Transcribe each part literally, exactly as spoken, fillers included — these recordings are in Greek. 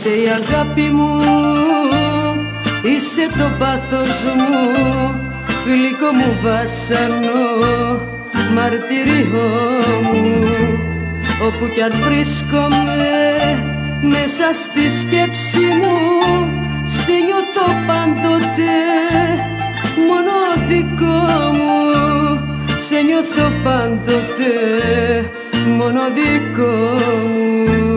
Είσαι η αγάπη μου, είσαι το πάθος μου, γλυκό μου βάσανο, μαρτυριό μου. Όπου κι αν βρίσκομαι μέσα στη σκέψη μου, σε νιώθω πάντοτε μόνο δικό μου. Σε νιώθω πάντοτε μόνο δικό μου.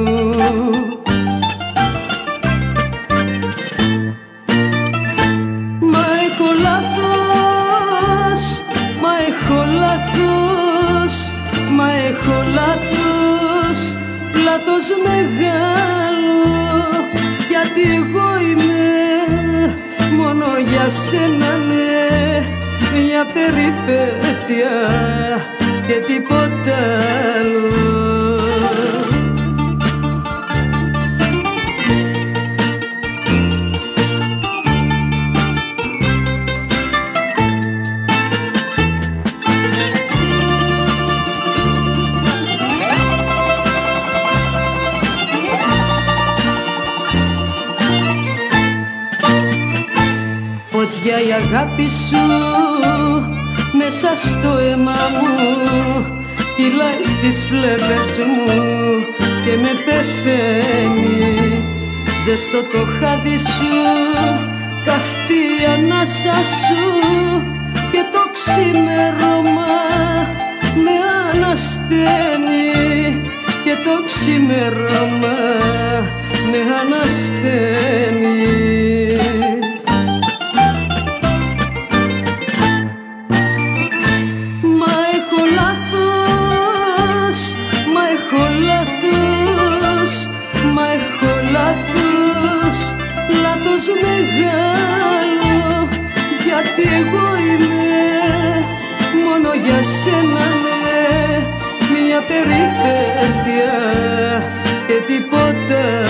Μα έχω λάθος, μα έχω λάθος, μα έχω λάθος, λάθος μεγάλο. Γιατί εγώ είμαι μόνο για σένα, ναι, μια περιπέτεια και τίποτα άλλο. Φωτιά η αγάπη σου μέσα στο αίμα μου, κυλάει στις φλέβες μου και με πεθαίνει. Ζεστό το χάδι σου, καυτή η ανάσα σου και το ξημέρωμα με ανασταίνει. Και το ξημέρωμα με ανασταίνει. Λάθος μεγάλο, γιατί εγώ είμαι μόνο για σένα, ναι, μια περιπέτεια και τίποτα